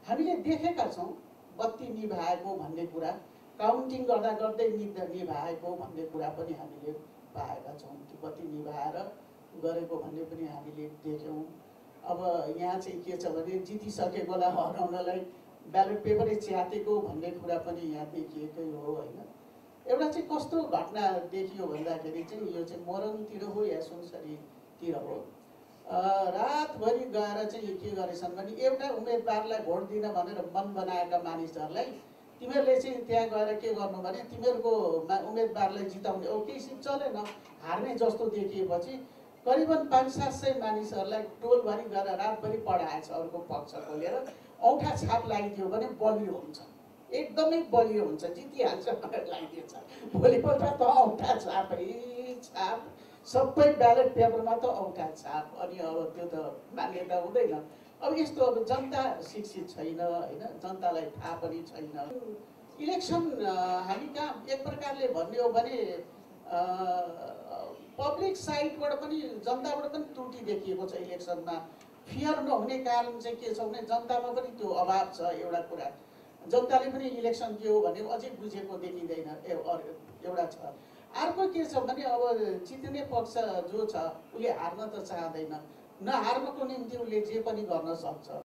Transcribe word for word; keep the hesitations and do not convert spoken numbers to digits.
हामीले देखेका छौँ बत्ती निभाएको भन्ने कुरा, काउन्टिङ गर्दा गर्दै निभाएको भन्ने कुरा पनि हामीले पाएका छौँ। त्यो बत्ती निभाएर गरेको भन्ने पनि हामीले देख्यौँ। अब यहाँ चाहिँ के छ भने जितिसकेकोलाई हराउनलाई ब्यालेट पेपरै च्यातेको भन्ने कुरा पनि यहाँ देखिएकै हो होइन। एउटा चाहिँ कस्तो घटना देखियो भन्दाखेरि चाहिँ यो चाहिँ मोरङतिर हो या सुनसरीतिर हो, रातभरि गएर चाहिँ के गरेछन् भने एउटा उम्मेदवारलाई भोट दिन भनेर मन बनाएका मानिसहरूलाई तिमीहरूले चाहिँ त्यहाँ गएर के गर्नु भने तिमीहरूको उम्मेदवारलाई जिताउने ओ केही सिट चलेन, हार्ने जस्तो देखिएपछि करिबन पाँच सात सय मानिसहरूलाई टोलभरि गएर रातभरि पढाएछ अर्को पक्षको लिएर। औँठा छाप लगाइदियो भने बलियो हुन्छ, एकदमै बलियो हुन्छ, जितिहाल्छ भनेर लगाइदिएछ। भोलिपल्ट त औँठा छापै छाप, सबै ब्यालेट पेपरमा त औँठा छाप। अनि अब त्यो त मान्यता हुँदैन। अब यस्तो अब जनता शिक्षित छैन होइन, जनतालाई थाहा पनि छैन। इलेक्सन हामी कहाँ एक प्रकारले भन्ने हो भने पब्लिक साइडबाट पनि जनताबाट पनि त्रुटि देखिएको छ इलेक्सनमा। फियर नहुने कारण चाहिँ के छ भने जनतामा पनि त्यो अभाव छ। एउटा कुरा जनताले पनि इलेक्सन के हो भने अझै बुझेको देखिँदैन एउटा छ। अर्को के छ भने अब जित्ने पक्ष जो छ उसले हार्न त चाहँदैन, नहार्नको निम्ति उसले जे पनि गर्न सक्छ।